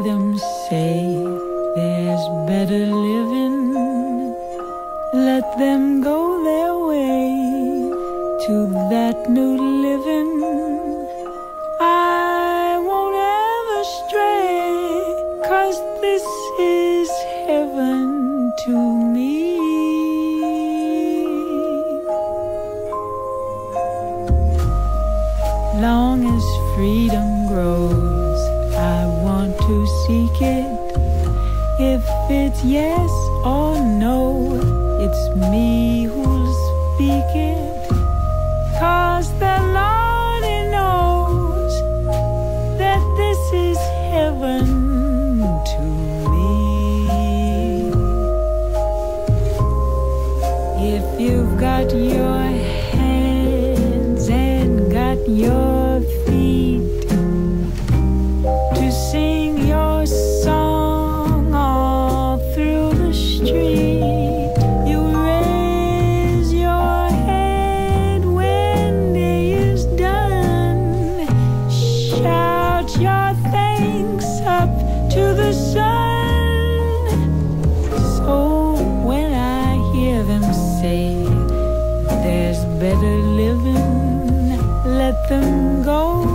them say there's better living, let them go their way to that new living. I won't ever stray, 'cause this is heaven to me. Long as freedom grows, I want to seek it. If it's yes or no, it's me who'll speak it. 'Cause the Lord knows that this is heaven to me. If you've got your hands and got your feet to sing your song all through the street, you raise your head when day is done, shout your thanks up to the sun. So when I hear them say there's better living, let them go